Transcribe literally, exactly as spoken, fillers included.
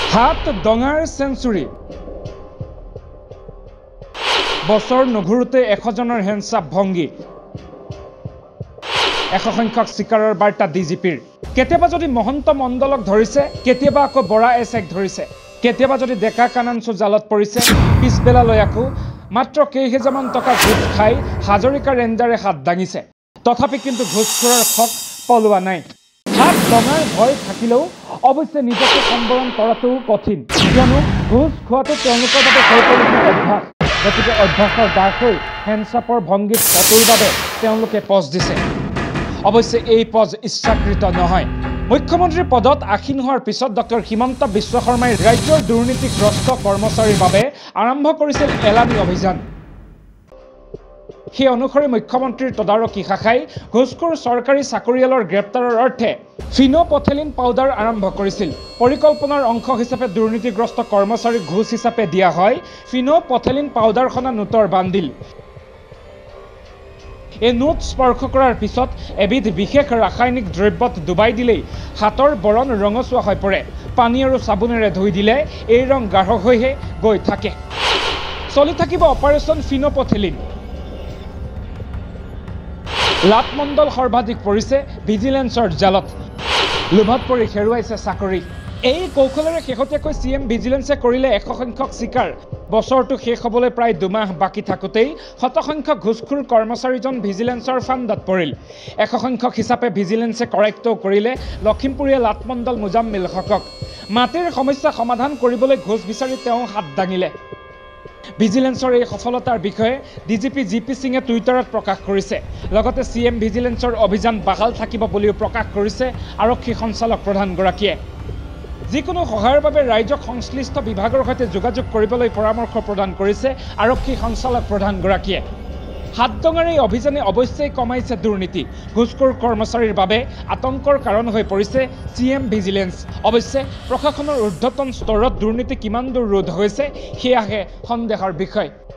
হাত ডঙাৰ চেঞ্চুৰী বছৰ নঘুৰুতে এশজনৰ হেণ্ডচাপ ভংগী এশ সংখ্যক চিকাৰৰ বাৰ্তা ডিজিপিৰ কেতিয়াবা যদি মহন্ত মণ্ডলক ধৰিছে কেতিয়াবা আকৌ বৰা এছেক ধৰিছে কেতিয়াবা যদি ডেকা কানানচু জালত পৰিছে পিছবেলালৈ আকৌ মাত্ৰ কেইহেজাৰমান টকা ঘোষ খাই হাজৰিকা ৰেঞ্জাৰে হাত দাঙিছে তথাপি কিন্তু ঘোষখোৰৰ খক পলোৱা নাই হাত ডঙাৰ ভয় থাকিলেও অৱশ্যে নিজকে সম্বৰণ কৰাটো কঠিন কিয়নো ঘোষ খোৱাটো তেওঁলোকৰ বাবে শৈশৱৰ অভ্যাস গতিকে অভ্যাসৰ দাস হৈ হেণ্ডচাপৰ ভংগীত ফটোৰ বাবে তেওঁলোকে পজ দিছে অৱশ্যে এই পজ ইচ্ছাকৃত নহয় মুখ্যমন্ত্ৰী পদত আসীন হোৱাৰ পিছত ডক্টৰ হিমন্ত বিশ্ব শৰ্মাই ৰাজ্যৰ দুৰ্নীতিগ্ৰস্ত কৰ্মচাৰীৰ বাবে আৰম্ভ কৰিছিল এলানি অভিযান সেই অনুসৰি মুখ্যমন্ত্ৰীৰ তদাৰকী শাখাই ঘোষখোৰ চৰকাৰী চাকৰিয়ালৰ গ্ৰেপ্তাৰৰ অৰ্থে ফিনোপথেলিন পাউডাৰ আৰম্ভ কৰিছিল পৰিকল্পনাৰ অংশ হিচাপে দুৰ্নীতিগ্ৰস্ত কৰ্মচাৰীক ঘোষ হিচাপে দিয়া হয় ফিনোপথেলিন পাউডাৰ খনা নোটৰ বান্দিল এই নোট স্পৰ্শ কৰাৰ পিছত এবিধ বিশেষ ৰাসায়নিক দ্ৰব্যত ডুবাই দিলেই হাতৰ বৰণ ৰঙচুৱা হৈ পৰে পানী আৰু চাবোনেৰে ধুই দিলে এই ৰং গাঢ় হৈহে গৈ থাকে চলি থাকিব অপাৰেশ্যন ফিনোপথেলিন লাটমণ্ডল সৰ্বাধিক পৰিছে ভিজিলেন্সৰ জালত লোভত পৰি হেৰুৱাইছে চাকৰি এই কৌশলেৰে শেহতীয়াকৈ চি এম ভিজিলেন্সে কৰিলে এশ সংখ্যক চিকাৰ বছৰটো শেষ হ'বলৈ প্ৰায় দুমাহ বাকী থাকোঁতেই শতসংখ্যক ঘোষখোৰ কৰ্মচাৰীজন ভিজিলেন্সৰ ফাণ্ডত পৰিল এশ সংখ্যক হিচাপে ভিজিলেন্সে কৰায়ত্ব কৰিলে লখিমপুৰীয়া লাটমণ্ডল মুজাম্মিল হকক মাটিৰ সমস্যা সমাধান কৰিবলৈ ঘোষ বিচাৰি তেওঁ হাত দাঙিলে ভিজিলেন্সৰ এই সফলতাৰ বিষয়ে ডিজিপি জি পি সিঙে টুইটাৰত প্ৰকাশ কৰিছে লগতে চি এম ভিজিলেন্সৰ অভিযান বাহাল থাকিব বুলিও প্ৰকাশ কৰিছে আৰক্ষী সঞ্চালক প্ৰধানগৰাকীয়ে যিকোনো সহায়ৰ বাবে ৰাজ্যক সংশ্লিষ্ট বিভাগৰ সৈতে যোগাযোগ কৰিবলৈ পৰামৰ্শ প্ৰদান কৰিছে আৰক্ষী সঞ্চালক প্ৰধানগৰাকীয়ে হাত ডঙাৰ এই অভিযানে অৱশ্যেই কমাইছে দুৰ্নীতি ঘোষখোৰ কৰ্মচাৰীৰ বাবে আতংকৰ কাৰণ হৈ পৰিছে চি এম ভিজিলেন্স অৱশ্যে প্ৰশাসনৰ ঊৰ্ধ্বতন স্তৰত দুৰ্নীতি কিমান দূৰ ৰোধ হৈছে সেয়াহে সন্দেহৰ বিষয়